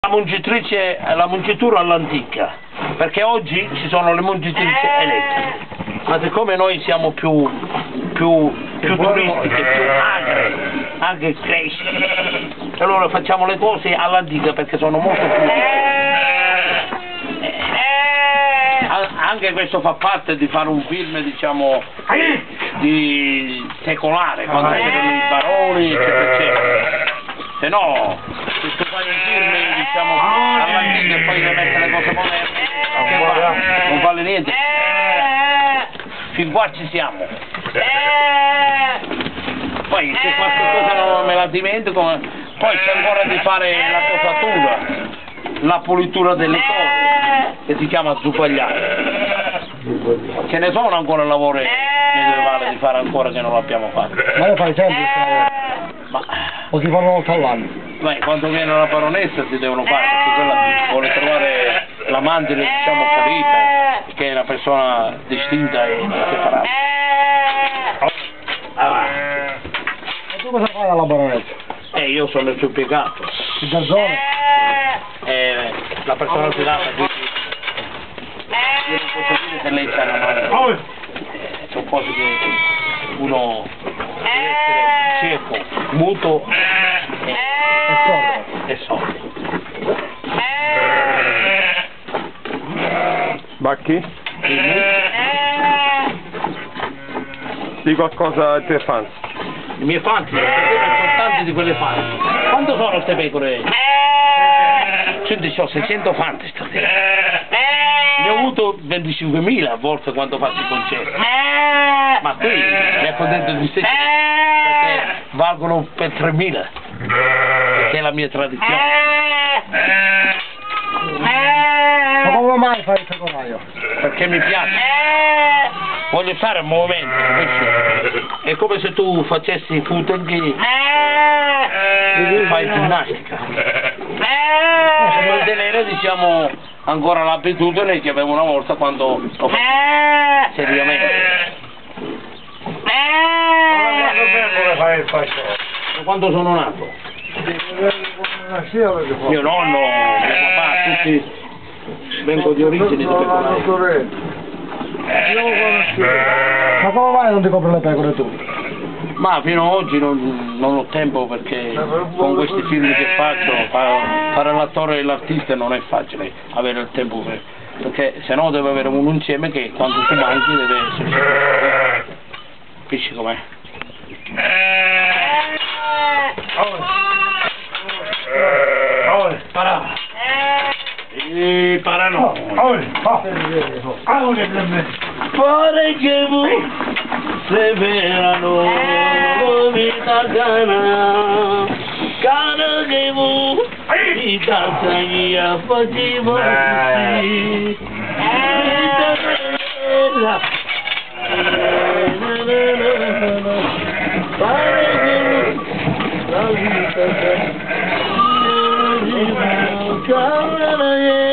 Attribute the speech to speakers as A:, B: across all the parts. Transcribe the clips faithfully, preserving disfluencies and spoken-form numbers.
A: La mungitrice, la mungitura all'antica, perché oggi ci sono le mungitrici elettriche, ma siccome noi siamo più, più, più turistiche, più agre, anche cresci, allora facciamo le cose all'antica perché sono molto più anche questo fa parte di fare un film, diciamo, di secolare, quando c'erano i baroni, eccetera, eccetera. Se no, se tu fai un film, diciamo, all'antica e poi devi mettere le cose moderne, non vale niente. Fin qua ci siamo. Poi se qualche cosa non me la dimentico, poi c'è ancora di fare la cosatura, la pulitura delle cose, che si chiama zupagliare. Ce ne sono ancora lavori medievali di fare ancora che non l'abbiamo fatto.
B: Ma io fai sempre ma... o si fanno una volta all'anno?
A: Beh, quando viene la baronessa si devono fare, perché quella vuole trovare l'amante, diciamo, pulita, che è una persona distinta e separata. Ah.
B: E tu cosa fai alla baronessa?
A: Eh, io sono il suo impiegato.
B: Il garzone?
A: Eh, la persona fidata, quindi io non posso dire se lei c'ha una mano. Eh, sono cose che uno deve essere cieco, muto e, e sordo.
C: Bacchi? Di qualcosa ai tuoi fans?
A: I miei fans, sono tanti di quelle fans. Quanto sono queste pecore? Senti, ho seicento fans stasera. Ne ho avuto venticinquemila a volte quando faccio i concerti. Ma qui mi accontento di seicento, perché valgono per tremila, perché è la mia tradizione.
B: Ma come mai fai il febbraio?
A: Perché mi piace. Voglio fare un movimento, è come se tu facessi footing, fai ginnastica. Per tenere, diciamo, ancora l'abitudine che avevo una volta quando lo facevo seriamente. Quando sono nato? Mio nonno, mio papà, tutti vengo di origini di pecorari.
B: Ma come mai non ti compri le pecore tu?
A: Ma fino ad oggi non, non ho tempo, perché con questi film che faccio, fare l'attore e l'artista non è facile avere il tempo per, perché se no deve avere uno insieme che quando tu manchi deve essere. Capisci com'è? Para! E para no! Pare che voi se verano vita cana, cana che voi vita saglia faceva così. Pare che la vita cana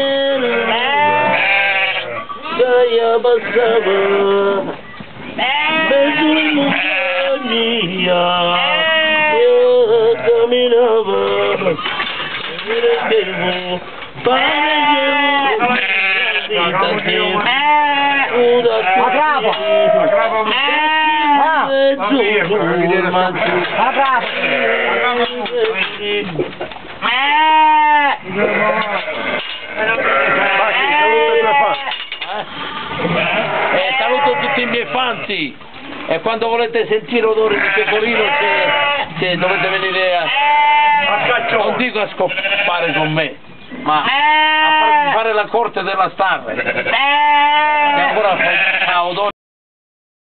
A: saya passava verso le montagna, io camminava e vedevo pareggiavo la vita una
B: Agrava! Ah!
A: Eh, saluto tutti i miei fans, e quando volete sentire odore di pecorino se, dovete venire a, non dico a scoppare con me, ma a farvi fare la corte della star, che ancora fa odore.